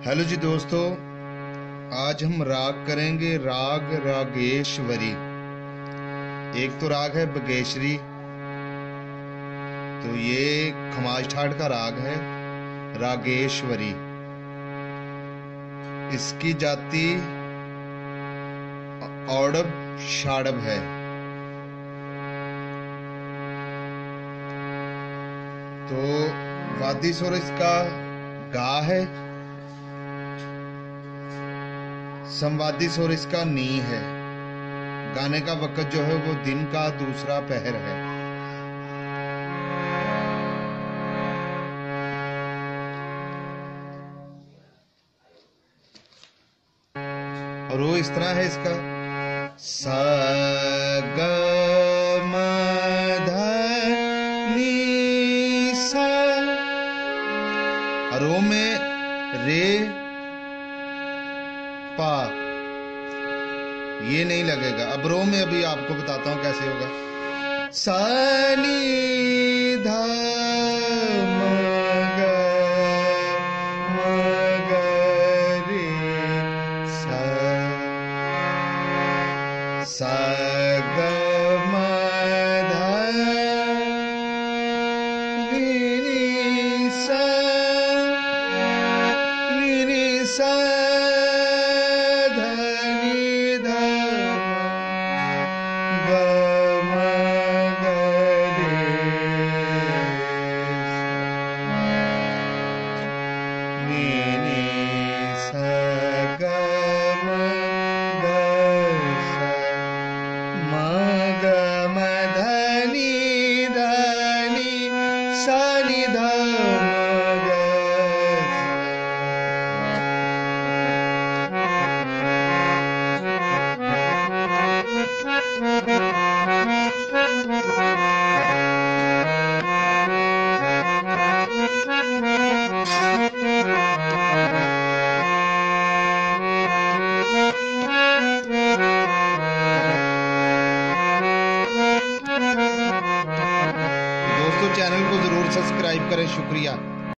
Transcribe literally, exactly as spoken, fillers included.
Hello जी दोस्तों, आज हम राग करेंगे राग रागेश्वरी। एक तो राग है बगेश्वरी, तो ये खमाज ठाट का राग है रागेश्वरी। इसकी जाति औडब शाडब है। तो वादी स्वर इसका गा है, संवादी स्वर इसका नी है। गाने का वक्त जो है वो दिन का दूसरा पहर है। और वो इस तरह है इसका सा ग म ध नी सा। और वो में रे पा ये नहीं लगेगा। अब रो में अभी आपको बताता हूं कैसे होगा। सा नी धा म ग म ग रे सा सा ग म ध नी नी सा नी नी सा चैनल को जरूर सब्सक्राइब करें। शुक्रिया।